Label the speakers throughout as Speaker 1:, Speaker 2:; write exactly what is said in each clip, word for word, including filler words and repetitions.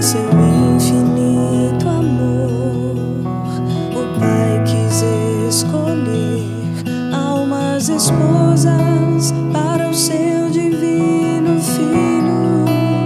Speaker 1: seu infinito amor, o Pai quis escolher almas, esposas para o seu divino Filho.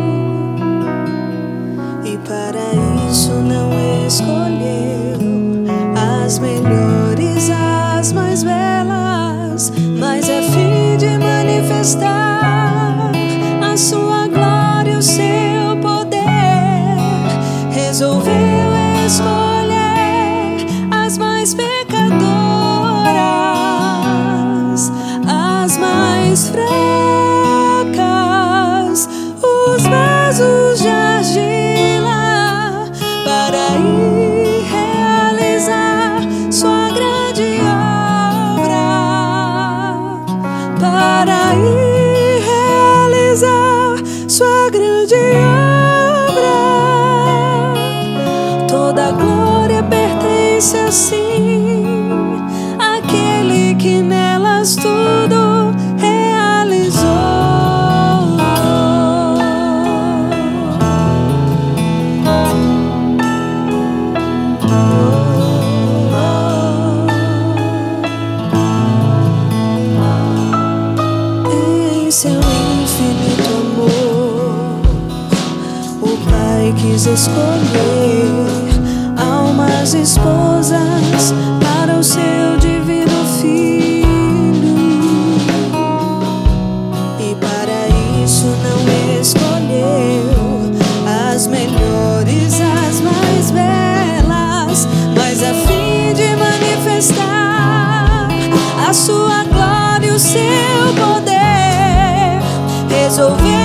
Speaker 1: E para isso não escolheu as melhores, as mais belas, mas a fim de manifestar a sua glória, o seu poder. Resolveu escolher as mais pecadoras, as mais fracas, os vasos de argila, para ir realizar sua grande obra, para ir realizar sua grande obra. Toda glória pertence assim àquele que nelas tudo realizou. Em seu infinito amor, o Pai quis escolher almas, esposas para o seu divino Filho. E para isso não escolheu as melhores, as mais belas, mas a fim de manifestar a sua glória, o seu poder. Resolveu